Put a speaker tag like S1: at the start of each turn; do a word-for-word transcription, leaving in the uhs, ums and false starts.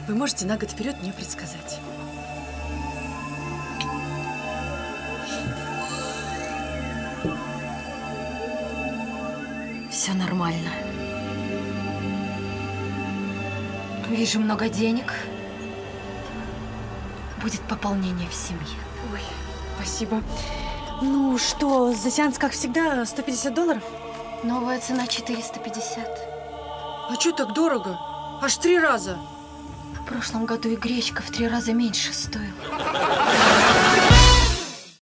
S1: вы можете на год вперед мне предсказать.
S2: Все нормально. Вижу много денег. Будет пополнение в семье.
S1: Ой, спасибо. Ну что, за сеанс, как всегда, сто пятьдесят долларов?
S2: Новая цена четыреста пятьдесят.
S1: А что так дорого? Аж три раза.
S2: В прошлом году и гречка в три раза меньше стоила.